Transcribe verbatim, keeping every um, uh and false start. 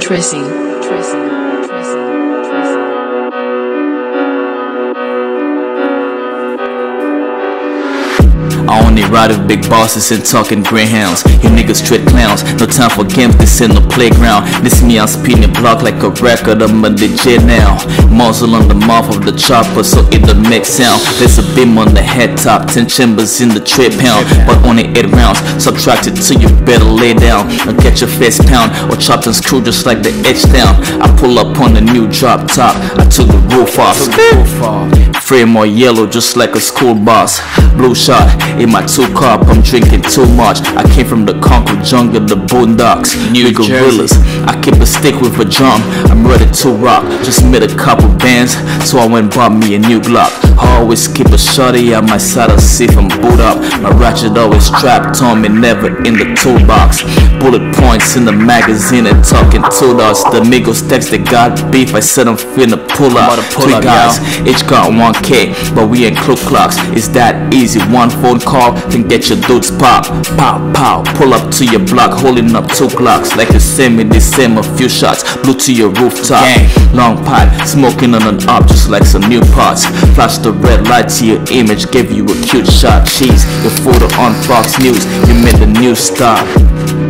Tracy, Tracy, Tracy, Tracy. I only ride with big bosses and talking Greyhounds. You niggas straight clowns, no time for games, this ain't no playground. This me, I'm spinning the block like a record, I'm a D J now. Muzzle on the mouth of the chopper so it don't make sound. There's a beam on the head top, ten chambers in the trip pound, but only eight rounds. Subtract it till you better lay down or get your face pound or chopped and screwed just like the edge down. I pull up on the new drop top, I took the roof off. Frame more yellow just like a school bus. Blue shot in my two cup, I'm drinking too much. I came from the concrete jungle, the boondocks, New gorillas. I keep a stick with a drum, I'm ready to rock. Just made a couple bands, so I went bought me a new Glock. I always keep a shorty at my side to see if I'm boot up. My ratchet always strapped on me, never in the toolbox. Bullet points in the magazine and talking two dots. The amigos text they got beef, I said I'm finna pull up. Three guys, each got one K, but we ain't club clocks. It's that easy, one phone call can get your dudes pop. Pow, pow, pull up to your block, holding up two clocks. Like you send me the same, a few shots, blew to your rooftop. Gang. Long pipe, smoking on an up just like some new pots. Flash the red light to your image, gave you a cute shot. Cheese, your photo on Fox News, you made the news stop.